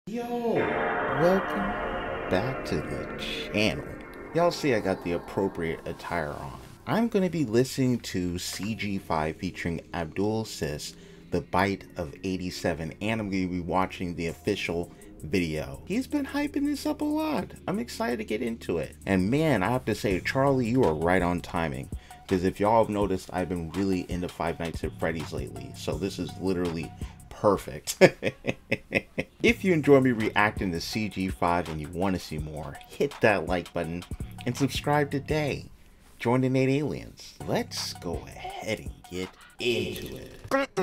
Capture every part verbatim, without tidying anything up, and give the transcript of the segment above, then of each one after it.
Yo, welcome back to the channel. Y'all see I got the appropriate attire on. I'm going to be listening to C G five featuring Abdul Cisse, The Bite of eighty-seven, and I'm going to be watching the official video. He's been hyping this up a lot. I'm excited to get into it. And man, I have to say, Charlie, you are right on timing. Because if y'all have noticed, I've been really into Five Nights at Freddy's lately. So this is literally perfect. If you enjoy me reacting to C G five and you want to see more, hit that like button and subscribe today. Join the Nate Aliens. Let's go ahead and get into it.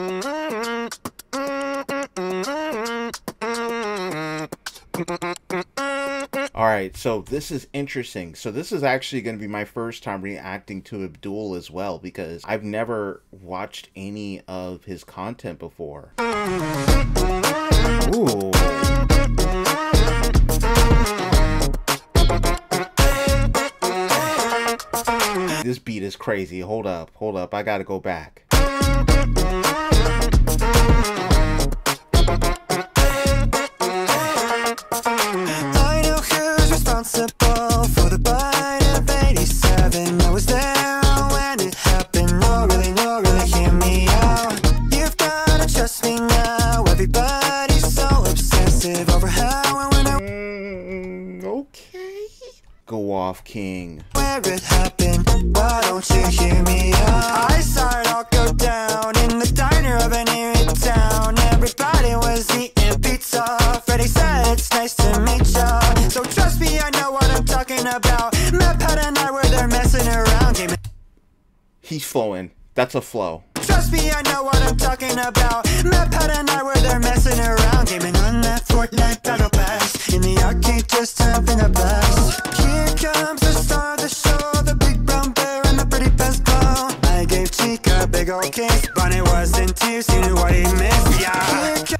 Alright, so this is interesting. So this is actually going to be my first time reacting to Abdul as well, because I've never watched any of his content before. Ooh. This beat is crazy. Hold up, hold up. I gotta go back. I know who's responsible for the bite of eighty-seven. I was there when it happened. No, really, no, really, hear me out. You've gotta trust me now. Everybody's so obsessive over how and when I Mm, okay. Go off, King. where it happened. Why don't you hear me out? I saw it all go down in the diner of an eerie town. Everybody was eating pizza. Freddy said it's nice to meet ya. So trust me, I know what I'm talking about. Matt, Pat, and I were there messing around. Game He's flowing. That's a flow. Trust me, I know what I'm talking about. Matt, Pat, and I were there messing around. Gaming on that Fortnite battle pass. In the arcade, just having a blast. Here comes the star of the show, the big brown bear and the pretty best clown. I gave Chica a big old kiss. Bunny was in tears, he knew what he missed. Yeah. Here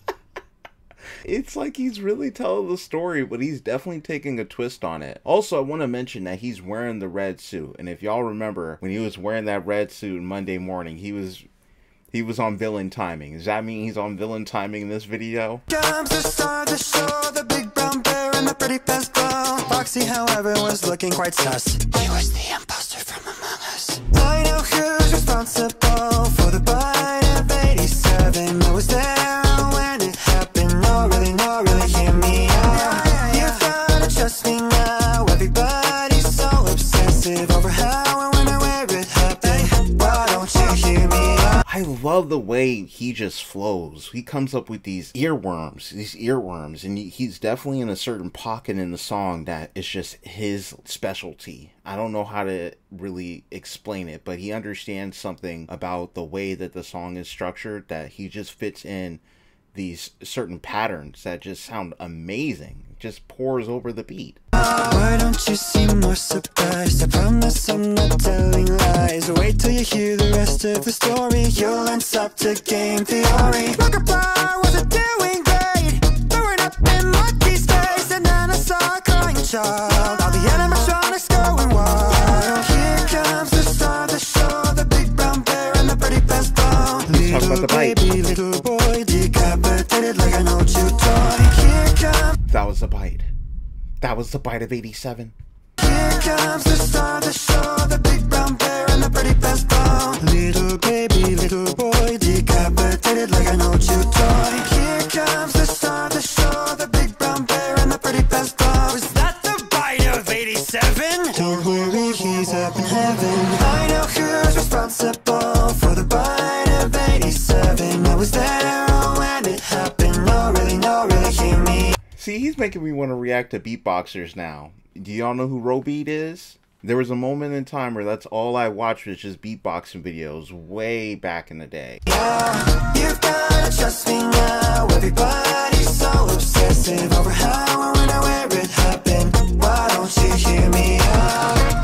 It's like he's really telling the story, but he's definitely taking a twist on it. Also, I want to mention that he's wearing the red suit, and if y'all remember when he was wearing that red suit Monday morning, he was he was on villain timing. Does that mean he's on villain timing in this video? comes the star of the show, the big brown bear and the pretty best clown. Foxy, however, was looking quite sus. He was the imposter from among us. I know who's responsible for the bite of eighty-seven. I was there when it happened. No, really, no, really, hear me out. You've gotta trust me now. Everybody's so obsessive over how and when and where it happened. Why don't you hear me out? I love the way he just flows. He comes up with these earworms, these earworms, and he- he's definitely in a certain pocket in the song that is just his specialty. I don't know how to really explain it, but he understands something about the way that the song is structured, that he just fits in these certain patterns that just sound amazing. It just pours over the beat. Why don't you seem more surprised? I promise I'm not telling lies. Wait till you hear the rest of the story. You'll end up to game theory. Markiplier wasn't doing great. Throwing up in Monkey's face, and then I saw a crying child. All the animatronics going wild. Here comes the star of the show, the big brown bear and the pretty best clown. Let's talk about the bite. Baby, little boy, decapitated like an old chew toy. Here comes That was the bite. That was the bite of eighty-seven. Here comes the star of the show, the big brown bear and the pretty best clown. Little baby, little boy, decapitated like an old chew toy. Here comes the star of the show, the big brown bear and the pretty best clown. Was that the bite of eighty-seven? Don't worry, he's up in heaven. I know who's responsible for the bite of eighty-seven. I was there when it happened. No, really, no, really, hear me. See, he's making me want to react to beatboxers now. Do y'all know who Robeat is? There was a moment in time where that's all I watched was just beatboxing videos way back in the day. Yeah, you've gotta trust me now. Everybody's so obsessive over how and when and where it happened. Why don't you hear me out?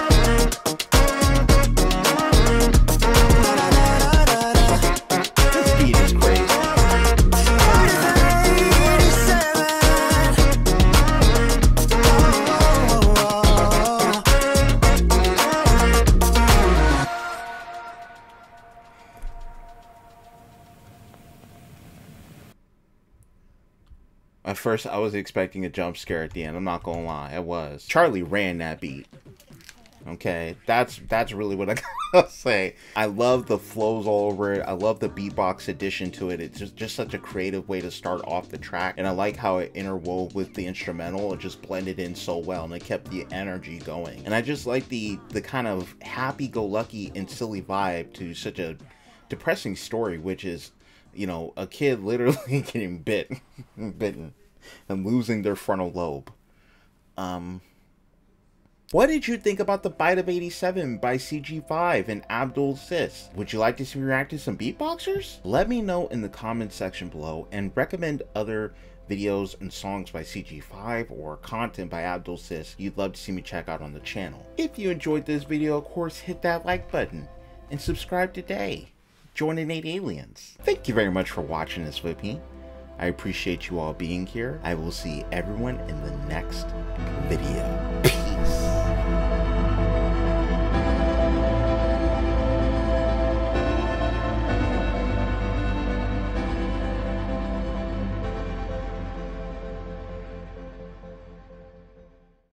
This beat is crazy. At first, I was expecting a jump scare at the end. I'm not gonna lie, I was. Charlie ran that beat. Okay, that's that's really what I gotta say. I love the flows all over it. I love the beatbox addition to it. It's just, just such a creative way to start off the track. And I like how it interwove with the instrumental. It just blended in so well, and it kept the energy going. And I just like the, the kind of happy-go-lucky and silly vibe to such a depressing story, which is, you know, a kid literally getting bit, bitten, and losing their frontal lobe. Um... What did you think about The Bite of eighty-seven by C G five and Abdul Cisse? Would you like to see me react to some beatboxers? Let me know in the comments section below, and recommend other videos and songs by C G five or content by Abdul Cisse you'd love to see me check out on the channel. If you enjoyed this video, of course, hit that like button and subscribe today. Join innate aliens. Thank you very much for watching this with me. I appreciate you all being here. I will see everyone in the next video. Peace.